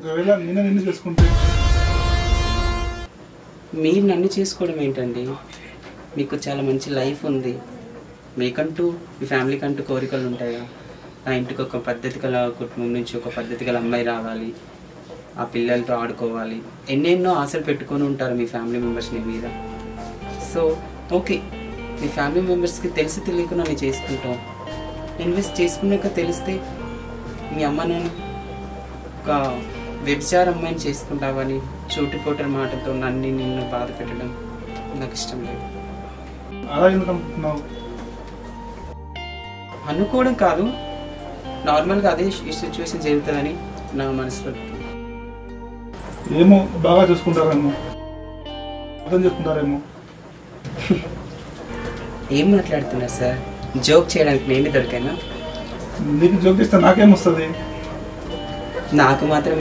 ఒకవేళ నేను నిన్ను చేసుకుంటే మీరు నన్ను చేసుకోవడం ఏంటండి? మీకు చాలా మంచి లైఫ్ ఉంది, మీకంటూ మీ ఫ్యామిలీకి అంటూ కోరికలు ఉంటాయా? నా ఇంటికి ఒక పద్ధతి గల కుటుంబం నుంచి ఒక పద్ధతి గల అమ్మాయి రావాలి, ఆ పిల్లలతో ఆడుకోవాలి, ఎన్నెన్నో ఆశలు పెట్టుకొని ఉంటారు మీ ఫ్యామిలీ మెంబర్స్ మీ మీద. సో ఓకే, మీ ఫ్యామిలీ మెంబర్స్కి తెలిసి తెలియకుండా నేను చేసుకుంటాం. ఇన్వెస్ట్ చేసుకున్నాక తెలిస్తే మీ అమ్మ నేను ఒక వ్యభిచార అమ్మాయిని చేసుకుంటావని చూటిపోటర్ మాటలతో నన్ను నిన్ను బాధ పెట్టడం నాకు ఇష్టం లేదు. అలా ఎందుకు అనుకుంటున్నావు? అనుకోవడం కాదు, నార్మల్గా అదే ఈ సిచ్యువేషన్ జరుగుతుందని నా మనసులో. ఏమో బాగా చూసుకుంటారేమో, అర్థం చేసుకుంటారేమో. ఏం మాట్లాడుతున్నారు సార్? జోక్ చేయడానికి నేనే దొరికానా? నీకు జోక్ చేస్తే నాకేమొస్తుంది? నాకు మాత్రం